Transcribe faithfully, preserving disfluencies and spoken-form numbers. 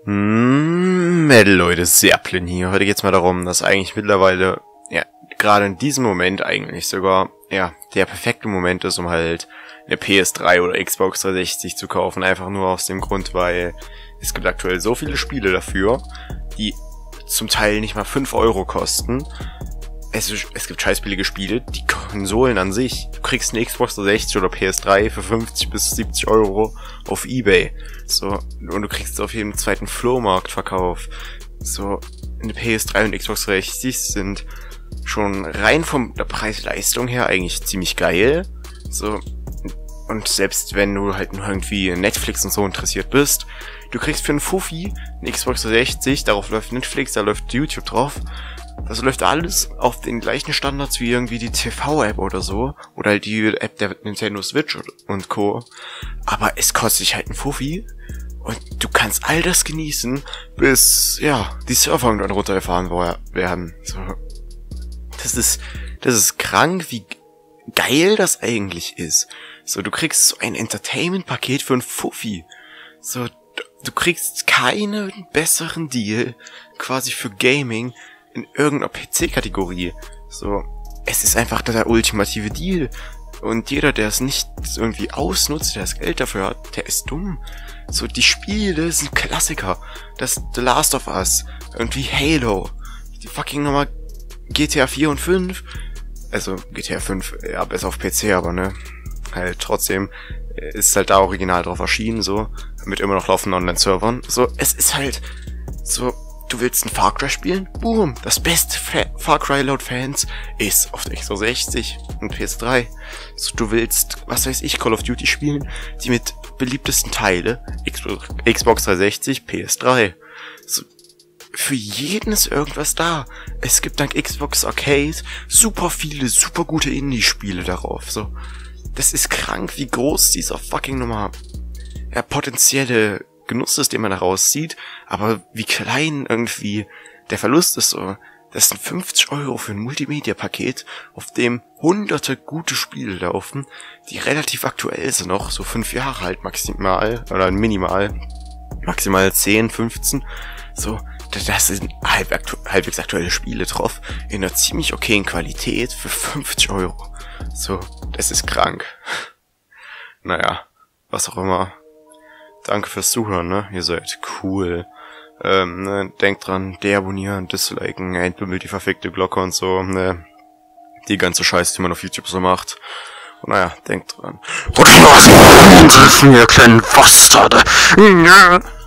Hm, Metal, Leute, Serplin hier. Heute geht's mal darum, dass eigentlich mittlerweile, ja, gerade in diesem Moment eigentlich sogar, ja, der perfekte Moment ist, um halt eine P S drei oder Xbox dreihundertsechzig zu kaufen. Einfach nur aus dem Grund, weil es gibt aktuell so viele Spiele dafür, die zum Teil nicht mal fünf Euro kosten. Es, es gibt scheißbillige Spiele, die Konsolen an sich. Du kriegst eine Xbox dreihundertsechzig oder P S drei für fünfzig bis siebzig Euro auf eBay. So, und du kriegst auf jedem zweiten Flohmarktverkauf. So, eine P S drei und Xbox dreihundertsechzig sind schon rein von der Preis-Leistung her eigentlich ziemlich geil. So, und selbst wenn du halt nur irgendwie Netflix und so interessiert bist, du kriegst für einen Fuffi eine Xbox dreihundertsechzig, darauf läuft Netflix, da läuft YouTube drauf. Das läuft alles auf den gleichen Standards wie irgendwie die T V-App oder so. Oder halt die App der Nintendo Switch und Co. Aber es kostet sich halt ein Fuffi. Und du kannst all das genießen, bis, ja, die Server irgendwann runtergefahren werden. So. Das ist, das ist krank, wie geil das eigentlich ist. So, du kriegst so ein Entertainment-Paket für ein Fuffi. So, du kriegst keinen besseren Deal quasi für Gaming in irgendeiner P C-Kategorie. So, es ist einfach der ultimative Deal. Und jeder, der es nicht irgendwie ausnutzt, der das Geld dafür hat, der ist dumm. So, die Spiele sind Klassiker. Das The Last of Us, irgendwie Halo, die fucking nochmal G T A vier und fünf. Also, G T A fünf, ja, besser auf P C, aber ne, halt trotzdem ist halt da original drauf erschienen, so, mit immer noch laufenden Online-Servern. So, es ist halt so, du willst ein Far Cry spielen? Boom! Das beste Fa Far Cry laut Fans ist auf der Xbox dreihundertsechzig und P S drei. So, du willst, was weiß ich, Call of Duty spielen? Die mit beliebtesten Teile, Xbox, Xbox dreihundertsechzig, P S drei. So, für jeden ist irgendwas da. Es gibt dank Xbox Arcade super viele, super gute Indie-Spiele darauf. So, das ist krank, wie groß dieser fucking Nummer, ja, potenzielle Genuss ist, den man da rauszieht, aber wie klein irgendwie der Verlust ist. So, das sind fünfzig Euro für ein Multimedia-Paket, auf dem hunderte gute Spiele laufen, die relativ aktuell sind, noch so fünf Jahre alt maximal, oder minimal, maximal zehn, fünfzehn, so, das sind halb aktu halbwegs aktuelle Spiele drauf, in einer ziemlich okayen Qualität für fünfzig Euro. So, das ist krank. Naja, was auch immer. Danke fürs Zuhören, ne? Ihr seid cool. Ähm, ne? Denkt dran, deabonnieren, disliken, entbimmelt die verfickte Glocke und so, ne? Die ganze Scheiße, die man auf YouTube so macht. Und naja, denkt dran. Und was, ihr kleinen Bastarde!